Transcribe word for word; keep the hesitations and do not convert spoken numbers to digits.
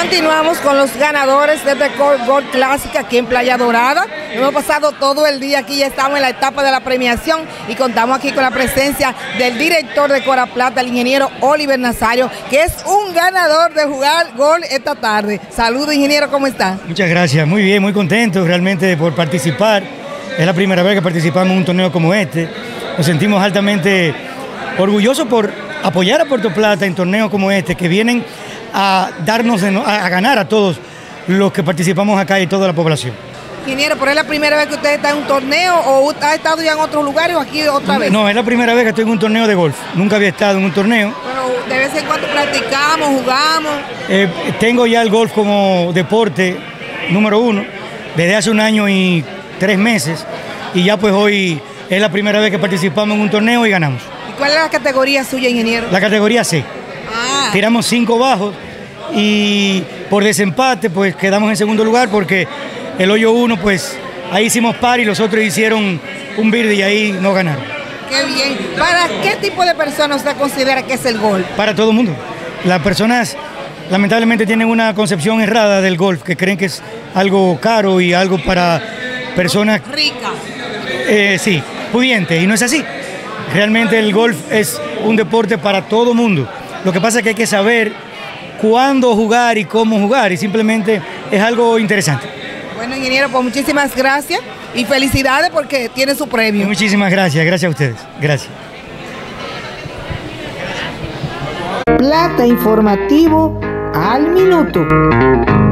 Continuamos con los ganadores de este Golf Classic aquí en Playa Dorada. Hemos pasado todo el día aquí, ya estamos en la etapa de la premiación y contamos aquí con la presencia del director de Cora Plata, el ingeniero Oliver Nazario, que es un ganador de jugar golf esta tarde. Saludos, ingeniero, ¿cómo está? Muchas gracias, muy bien, muy contento realmente por participar. Es la primera vez que participamos en un torneo como este. Nos sentimos altamente orgullosos por apoyar a Puerto Plata en torneos como este, que vienen a darnos, a ganar a todos los que participamos acá y toda la población. Ingeniero, ¿pero es la primera vez que usted está en un torneo o ha estado ya en otros lugares o aquí otra vez? No, es la primera vez que estoy en un torneo de golf. Nunca había estado en un torneo. Pero de vez en cuando practicamos, jugamos. Eh, tengo ya el golf como deporte número uno desde hace un año y tres meses y ya pues hoy es la primera vez que participamos en un torneo y ganamos. ¿Y cuál es la categoría suya, ingeniero? La categoría C. Ah. Tiramos cinco bajos y por desempate pues quedamos en segundo lugar porque el hoyo uno pues ahí hicimos par y los otros hicieron un birdie y ahí no ganaron. Qué bien. ¿Para qué tipo de personas usted considera que es el golf? Para todo el mundo. Las personas lamentablemente tienen una concepción errada del golf, que creen que es algo caro y algo para personas ricas. Eh, sí, pudientes, y no es así. Realmente el golf es un deporte para todo mundo. Lo que pasa es que hay que saber cuándo jugar y cómo jugar, y simplemente es algo interesante. Bueno, ingeniero, pues muchísimas gracias y felicidades porque tiene su premio. Muchísimas gracias, gracias a ustedes. Gracias. Plata Informativo al minuto.